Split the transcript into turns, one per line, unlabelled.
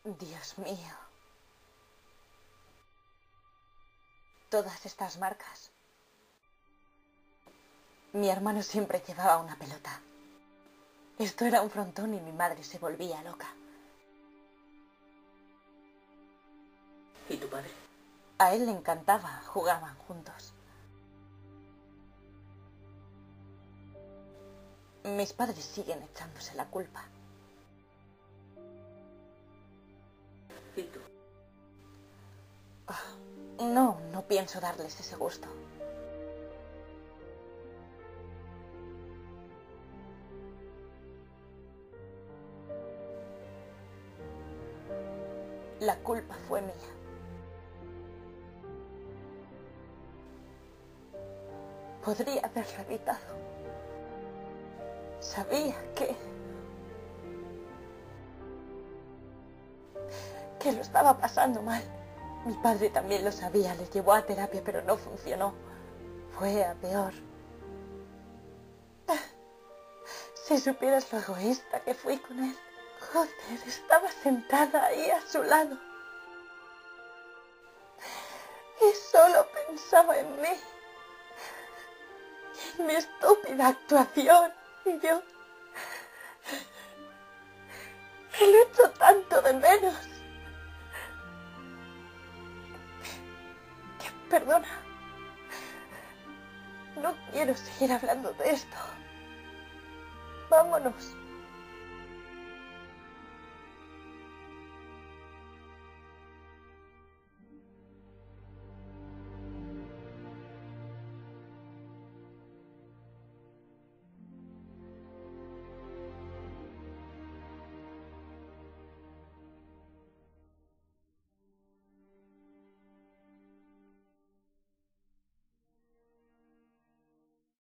Dios mío. Todas estas marcas. Mi hermano siempre llevaba una pelota. Esto era un frontón y mi madre se volvía loca.
¿Y tu padre?
A él le encantaba, jugaban juntos. Mis padres siguen echándose la culpa.
¿Y tú?
No pienso darles ese gusto. La culpa fue mía. Podría haberlo evitado. Sabía que lo estaba pasando mal. Mi padre también lo sabía, le llevó a terapia, pero no funcionó. Fue a peor. Si supieras lo egoísta que fui con él. Joder, estaba sentada ahí a su lado. Y solo pensaba en mí. Y en mi estúpida actuación. Y yo... lo echo tanto de menos. Perdona. No quiero seguir hablando de esto. Vámonos.